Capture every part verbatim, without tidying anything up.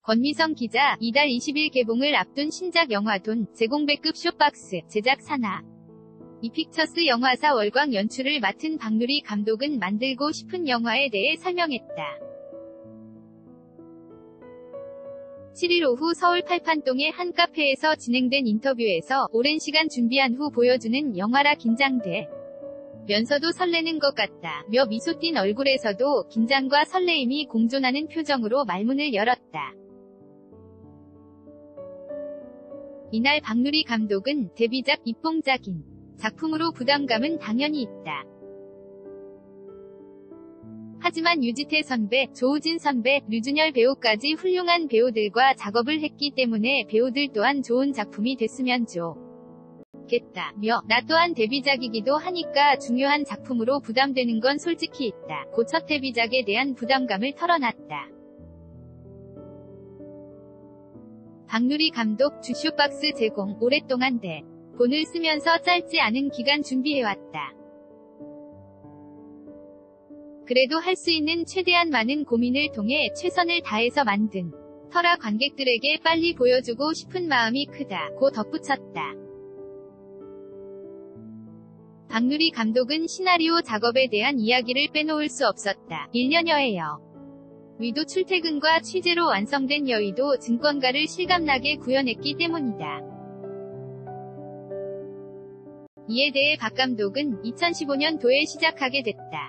권미성 기자, 이달 이십일 개봉을 앞둔 신작 영화 돈, 제공배급 쇼박스, 제작 산하. 이픽처스 영화사 월광 연출을 맡은 박누리 감독은 만들고 싶은 영화에 대해 설명했다. 칠일 오후 서울 팔판동의 한 카페에서 진행된 인터뷰에서 오랜 시간 준비한 후 보여주는 영화라 긴장돼 면서도 설레는 것 같다 며 미소 띤 얼굴에서도 긴장과 설레임이 공존하는 표정으로 말문을 열었다. 이날 박누리 감독은 데뷔작 입봉작인 작품으로 부담감은 당연히 있다. 하지만 유지태 선배, 조우진 선배, 류준열 배우까지 훌륭한 배우들과 작업을 했기 때문에 배우들 또한 좋은 작품이 됐으면 좋겠다 며 나 또한 데뷔작이기도 하니까 중요한 작품으로 부담되는 건 솔직히 있다. 고 첫 데뷔작에 대한 부담감을 털어놨다. 박누리 감독 주쇼박스 제공, 오랫동안 대본을 쓰면서 짧지 않은 기간 준비해왔다. 그래도 할 수 있는 최대한 많은 고민을 통해 최선을 다해서 만든 터라 관객들에게 빨리 보여주고 싶은 마음이 크다 고 덧붙였다. 박누리 감독은 시나리오 작업에 대한 이야기를 빼놓을 수 없었다. 일 년여에요. 위도 출퇴근과 취재로 완성된 여의도 증권가를 실감나게 구현했기 때문이다. 이에 대해 박 감독은 이천십오 년도에 시작하게 됐다.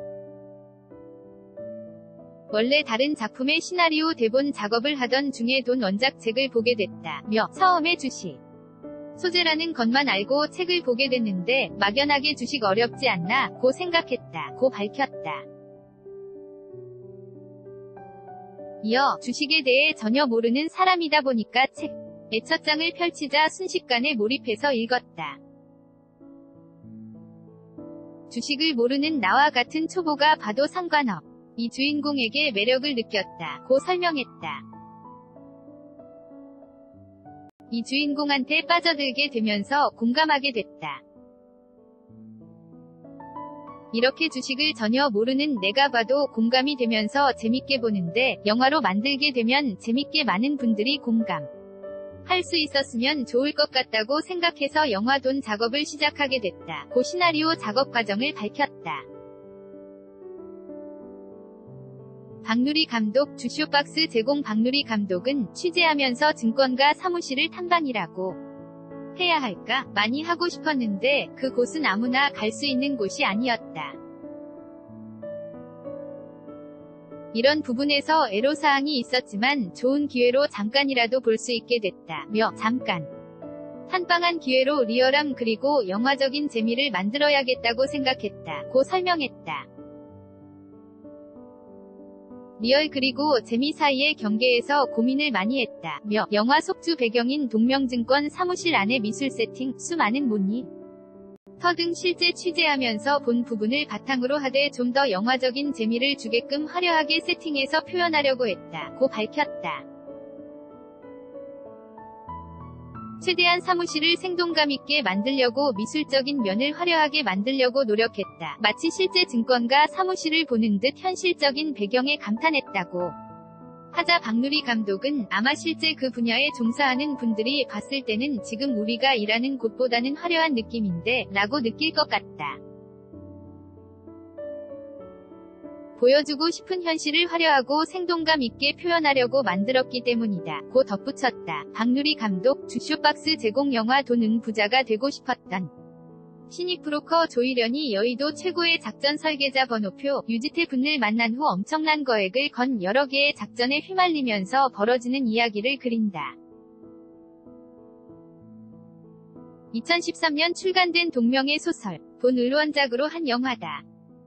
원래 다른 작품의 시나리오 대본 작업을 하던 중에 돈 원작책을 보게 됐다 며 처음에 주식 소재라는 것만 알고 책을 보게 됐는데 막연하게 주식 어렵지 않나 고 생각했다 고 밝혔다. 이어 주식에 대해 전혀 모르는 사람이다 보니까 책의 첫 장을 펼치자 순식간에 몰입해서 읽었다. 주식을 모르는 나와 같은 초보가 봐도 상관없. 이 주인공에게 매력을 느꼈다 고 설명했다. 이 주인공한테 빠져들게 되면서 공감하게 됐다. 이렇게 주식을 전혀 모르는 내가 봐도 공감이 되면서 재밌게 보는데 영화로 만들게 되면 재밌게 많은 분들이 공감 할 수 있었으면 좋을 것 같다고 생각해서 영화 돈 작업을 시작하게 됐다 고 시나리오 작업 과정을 밝혔다. 박누리 감독 주쇼박스 제공 박누리 감독은 취재하면서 증권가 사무실을 탐방이라고 해야 할까 많이 하고 싶었는데 그 곳은 아무나 갈 수 있는 곳이 아니었다. 이런 부분에서 애로사항이 있었지만 좋은 기회로 잠깐이라도 볼 수 있게 됐다 며 잠깐 탐방한 기회로 리얼함 그리고 영화적인 재미를 만들어야겠다고 생각했다 고 설명했다. 리얼 그리고 재미 사이의 경계에서 고민을 많이 했다 며 영화 속주 배경인 동명증권 사무실 안의 미술 세팅, 수많은 모니터 등 실제 취재하면서 본 부분을 바탕으로 하되 좀 더 영화적인 재미를 주게끔 화려하게 세팅해서 표현하려고 했다 고 밝혔다. 최대한 사무실을 생동감 있게 만들려고 미술적인 면을 화려하게 만들려고 노력했다. 마치 실제 증권가 사무실을 보는 듯 현실적인 배경에 감탄했다고 하자 박누리 감독은 아마 실제 그 분야에 종사하는 분들이 봤을 때는 지금 우리가 일하는 곳보다는 화려한 느낌인데 라고 느낄 것 같다. 보여주고 싶은 현실을 화려하고 생동감 있게 표현하려고 만들었기 때문이다 고 덧붙였다. 박누리 감독 주쇼박스 제공 영화 돈은 부자가 되고 싶었던 신입 브로커 조일련이 여의도 최고의 작전 설계자 번호표 유지태 분을 만난 후 엄청난 거액을 건 여러 개의 작전에 휘말리면서 벌어지는 이야기를 그린다. 이천십삼 년 출간된 동명의 소설 돈을 원작으로 한 영화다.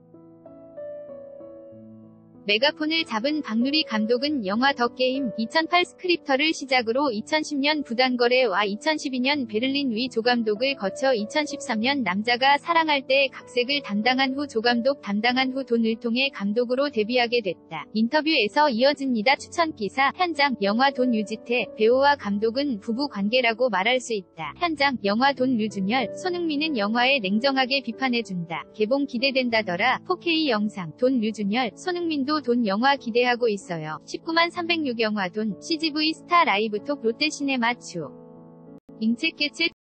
메가폰을 잡은 박누리 감독은 영화 더 게임, 이천팔 스크립터를 시작으로 이천십 년 부단거래와 이천십이 년 베를린 위 조감독을 거쳐 이천십삼 년 남자가 사랑할 때 각색을 담당한 후 조감독 담당한 후 돈을 통해 감독으로 데뷔하게 됐다. 인터뷰에서 이어집니다. 추천기사, 현장, 영화 돈 유지태, 배우와 감독은 부부 관계라고 말할 수 있다. 현장, 영화 돈 류준열, 손흥민은 영화에 냉정하게 비판해준다. 개봉 기대된다더라. 포케이 영상, 돈 류준열, 손흥민도 오늘도 돈 영화 기대하고 있어요. 십구만 삼백육 영화 돈, 씨지브이 스타 라이브 톡 롯데시네마 추. 잉채깨채